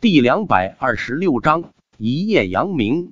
第226章一夜扬名。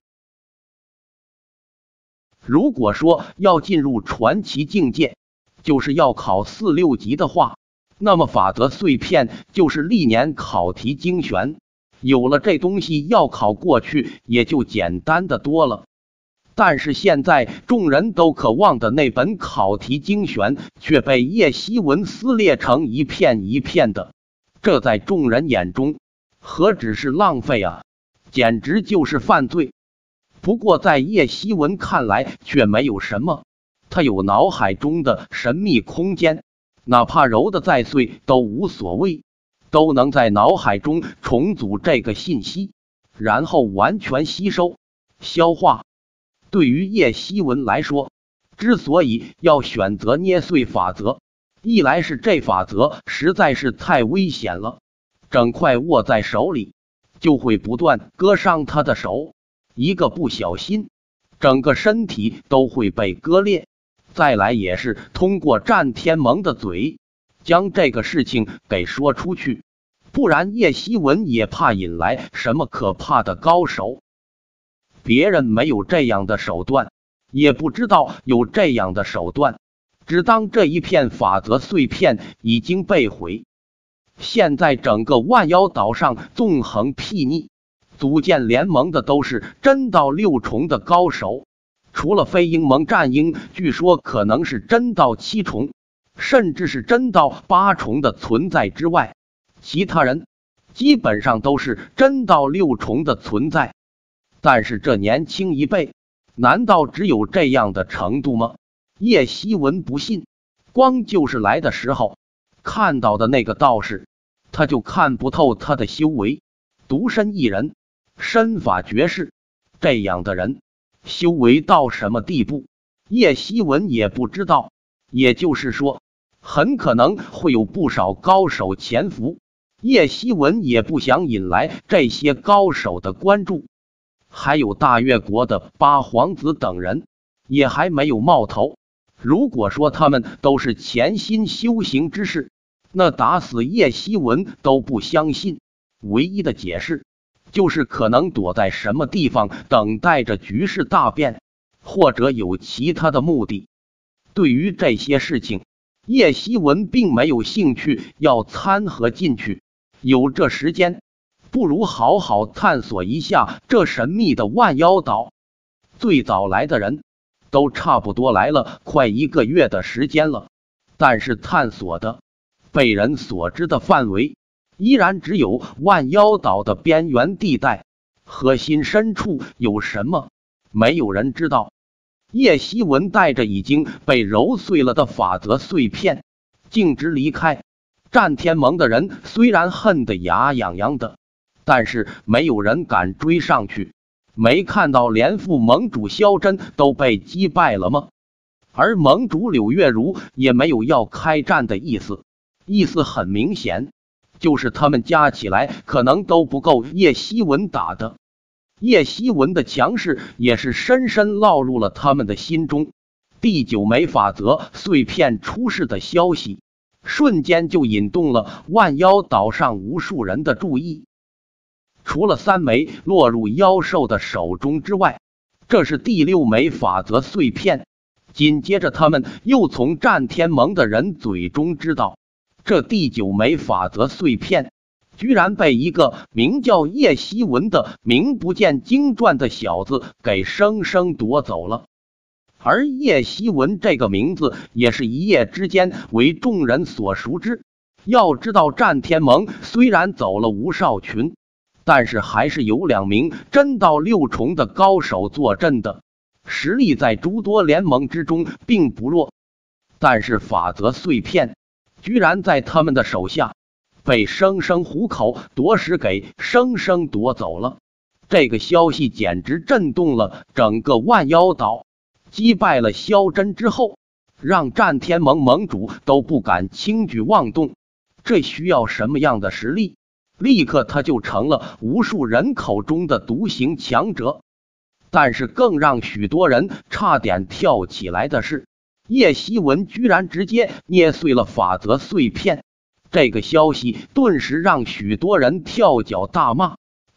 如果说要进入传奇境界，就是要考4、6级的话，那么法则碎片就是历年考题精选。有了这东西，要考过去也就简单的多了。但是现在众人都渴望的那本考题精选却被叶希文撕裂成一片一片的，这在众人眼中何止是浪费啊，简直就是犯罪。不过在叶希文看来却没有什么，他有脑海中的神秘空间，哪怕揉得再碎都无所谓，都能在脑海中重组这个信息，然后完全吸收消化。对于叶希文来说，之所以要选择捏碎法则，一来是这法则实在是太危险了，整块握在手里就会不断割伤他的手，一个不小心整个身体都会被割裂。再来也是通过战天盟的嘴将这个事情给说出去，不然叶希文也怕引来什么可怕的高手。别人没有这样的手段，也不知道有这样的手段，只当这一片法则碎片已经被毁。现在整个万妖岛上纵横睥睨，组建联盟的都是真道6重的高手，除了飞鹰盟战鹰据说可能是真道7重，甚至是真道8重的存在之外，其他人基本上都是真道6重的存在。但是这年轻一辈难道只有这样的程度吗？叶希文不信，光就是来的时候看到的那个道士，他就看不透他的修为，独身一人，身法绝世，这样的人修为到什么地步，叶希文也不知道。也就是说，很可能会有不少高手潜伏，叶希文也不想引来这些高手的关注。还有大越国的八皇子等人也还没有冒头，如果说他们都是潜心修行之士，那打死叶希文都不相信。唯一的解释就是可能躲在什么地方等待着局势大变，或者有其他的目的。对于这些事情，叶希文并没有兴趣要掺和进去，有这时间不如好好探索一下这神秘的万妖岛。最早来的人都差不多来了快1个月的时间了，但是探索的被人所知的范围依然只有万妖岛的边缘地带，核心深处有什么没有人知道。叶希文带着已经被揉碎了的法则碎片径直离开。战天盟的人虽然恨得牙痒痒的，但是没有人敢追上去。没看到连副盟主萧真都被击败了吗？而盟主柳月如也没有要开战的意思，意思很明显，就是他们加起来可能都不够叶希文打的。叶希文的强势也是深深烙入了他们的心中。第9枚法则碎片出世的消息瞬间就引动了万妖岛上无数人的注意。除了3枚落入妖兽的手中之外，这是第6枚法则碎片。紧接着他们又从战天盟的人嘴中知道，这第9枚法则碎片居然被一个名叫叶希文的名不见经传的小子给生生夺走了。而叶希文这个名字也是一夜之间为众人所熟知。要知道战天盟虽然走了吴少群，但是还是有2名真道6重的高手坐镇的，实力在诸多联盟之中并不弱。但是法则碎片居然在他们的手下被生生虎口夺食给生生夺走了。这个消息简直震动了整个万妖岛。击败了萧真之后，让战天盟盟主都不敢轻举妄动，这需要什么样的实力？立刻他就成了无数人口中的独行强者。但是更让许多人差点跳起来的是，叶希文居然直接捏碎了法则碎片。这个消息顿时让许多人跳脚大骂，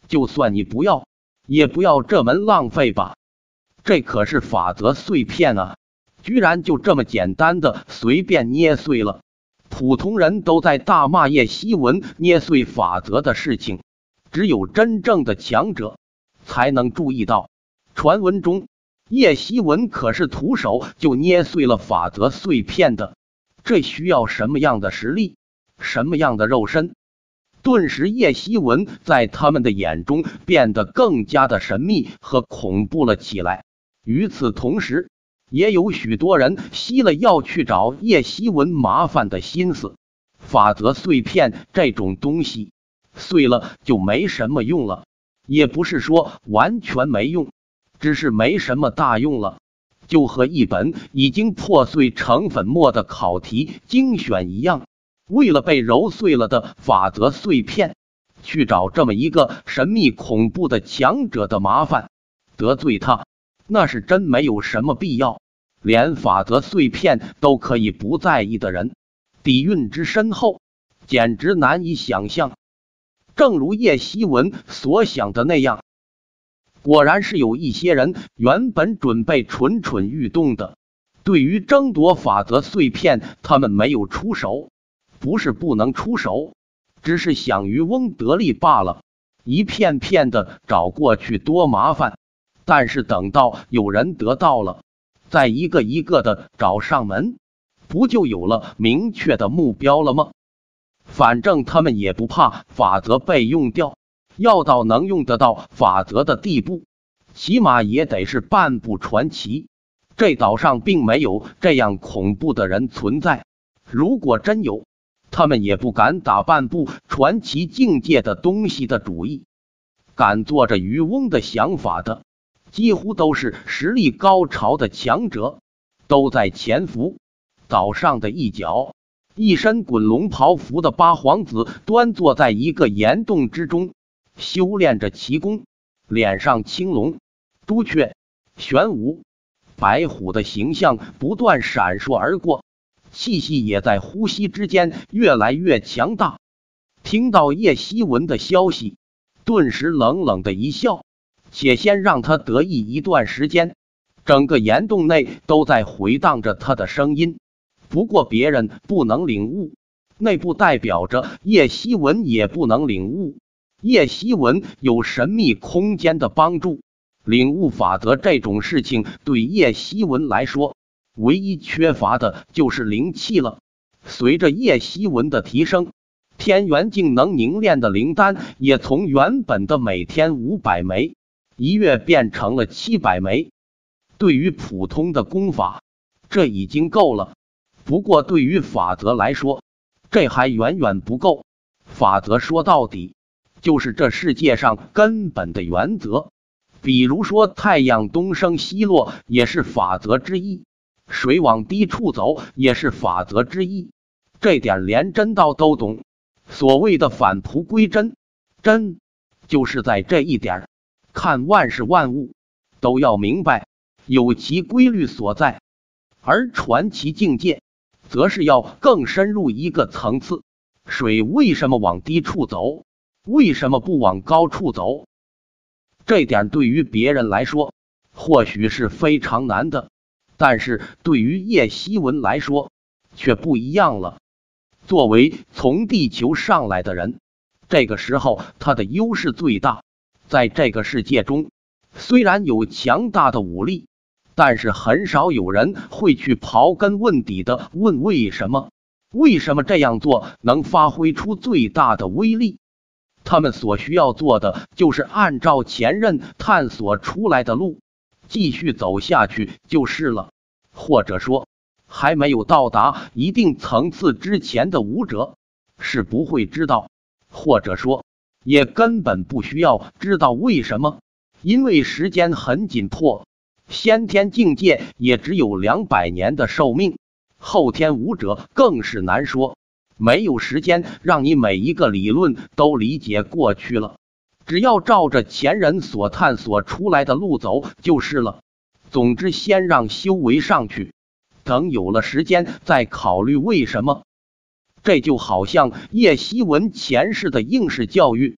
就算你不要，也不要这门浪费吧。这可是法则碎片啊，居然就这么简单的随便捏碎了。普通人都在大骂叶希文捏碎法则的事情，只有真正的强者才能注意到，传闻中叶希文可是徒手就捏碎了法则碎片的。这需要什么样的实力，什么样的肉身？顿时叶希文在他们的眼中变得更加的神秘和恐怖了起来。与此同时，也有许多人息了要去找叶希文麻烦的心思。法则碎片这种东西，碎了就没什么用了，也不是说完全没用，只是没什么大用了。就和一本已经破碎成粉末的考题精选一样，为了被揉碎了的法则碎片，去找这么一个神秘恐怖的强者的麻烦，得罪他那是真没有什么必要。连法则碎片都可以不在意的人，底蕴之深厚，简直难以想象。正如叶希文所想的那样，果然是有一些人原本准备蠢蠢欲动的，对于争夺法则碎片，他们没有出手，不是不能出手，只是想渔翁得利罢了，一片片的找过去多麻烦。但是等到有人得到了，再一个一个的找上门，不就有了明确的目标了吗？反正他们也不怕法则被用掉，要到能用得到法则的地步，起码也得是半部传奇。这岛上并没有这样恐怖的人存在，如果真有，他们也不敢打半部传奇境界的东西的主意。敢做着渔翁的想法的，几乎都是实力高潮的强者，都在潜伏。岛上的一角，一身滚龙袍服的八皇子端坐在一个岩洞之中，修炼着奇功，脸上青龙、朱雀、玄武、白虎的形象不断闪烁而过，气息也在呼吸之间越来越强大。听到叶希文的消息，顿时冷冷的一笑，且先让他得意一段时间。整个岩洞内都在回荡着他的声音，不过别人不能领悟，那不代表着叶希文也不能领悟。叶希文有神秘空间的帮助，领悟法则这种事情对叶希文来说，唯一缺乏的就是灵气了。随着叶希文的提升，天元境能凝练的灵丹也从原本的每天500枚，一月变成了700枚。对于普通的功法，这已经够了。不过对于法则来说，这还远远不够。法则说到底，就是这世界上根本的原则。比如说太阳东升西落也是法则之一，水往低处走也是法则之一。这点连真道都懂。所谓的返璞归真，真就是在这一点。看万事万物都要明白有其规律所在，而传奇境界则是要更深入一个层次。水为什么往低处走，为什么不往高处走？这点对于别人来说或许是非常难的，但是对于叶希文来说却不一样了。作为从地球上来的人，这个时候他的优势最大。在这个世界中，虽然有强大的武力，但是很少有人会去刨根问底的问为什么。为什么这样做能发挥出最大的威力？他们所需要做的就是按照前任探索出来的路继续走下去就是了。或者说，还没有到达一定层次之前的武者是不会知道，或者说也根本不需要知道为什么，因为时间很紧迫，先天境界也只有200年的寿命，后天武者更是难说，没有时间让你每一个理论都理解过去了，只要照着前人所探索出来的路走就是了。总之，先让修为上去，等有了时间再考虑为什么。这就好像叶希文前世的应试教育，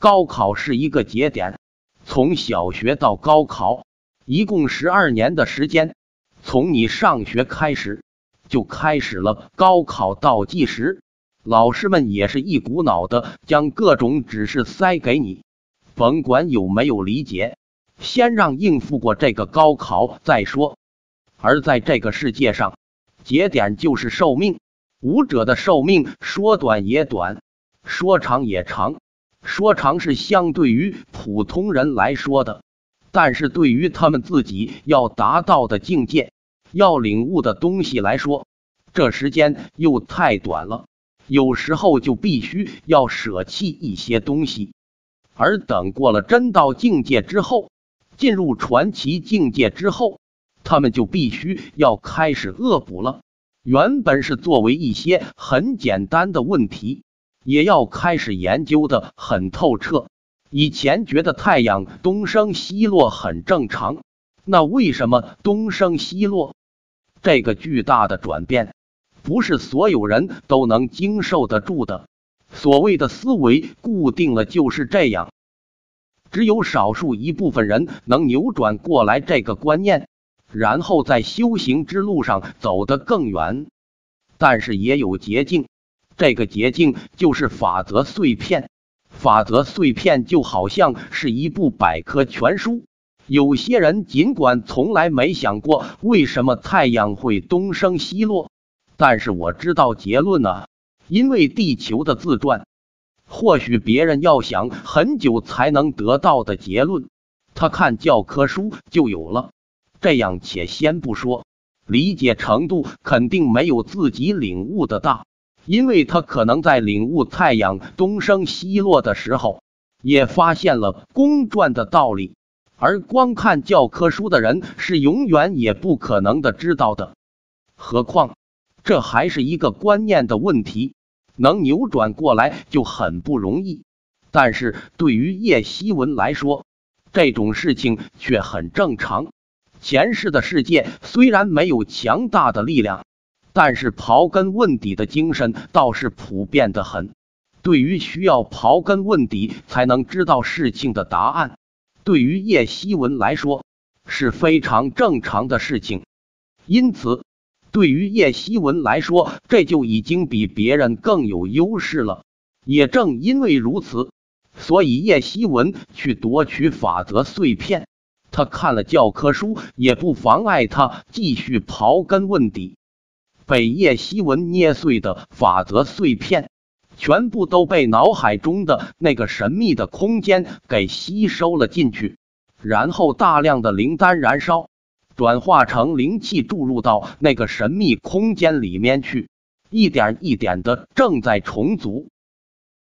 高考是一个节点，从小学到高考，一共12年的时间，从你上学开始，就开始了高考倒计时。老师们也是一股脑的将各种指示塞给你，甭管有没有理解，先让应付过这个高考再说。而在这个世界上，节点就是寿命，武者的寿命说短也短，说长也长。说长是相对于普通人来说的，但是对于他们自己要达到的境界，要领悟的东西来说，这时间又太短了，有时候就必须要舍弃一些东西。而等过了真道境界之后，进入传奇境界之后，他们就必须要开始恶补了。原本是作为一些很简单的问题，也要开始研究的很透彻。以前觉得太阳东升西落很正常，那为什么东升西落？这个巨大的转变，不是所有人都能经受得住的。所谓的思维固定了就是这样，只有少数一部分人能扭转过来这个观念，然后在修行之路上走得更远。但是也有捷径，这个捷径就是法则碎片。法则碎片就好像是一部百科全书，有些人尽管从来没想过为什么太阳会东升西落，但是我知道结论啊，因为地球的自转。或许别人要想很久才能得到的结论，他看教科书就有了。这样且先不说，理解程度肯定没有自己领悟的大，因为他可能在领悟太阳东升西落的时候，也发现了公转的道理，而光看教科书的人是永远也不可能的知道的。何况这还是一个观念的问题，能扭转过来就很不容易。但是对于叶希文来说，这种事情却很正常。前世的世界虽然没有强大的力量，但是刨根问底的精神倒是普遍的很。对于需要刨根问底才能知道事情的答案，对于叶希文来说是非常正常的事情。因此对于叶希文来说，这就已经比别人更有优势了。也正因为如此，所以叶希文去夺取法则碎片，他看了教科书也不妨碍他继续刨根问底。被叶希文捏碎的法则碎片，全部都被脑海中的那个神秘的空间给吸收了进去，然后大量的灵丹燃烧，转化成灵气注入到那个神秘空间里面去，一点一点的正在重组。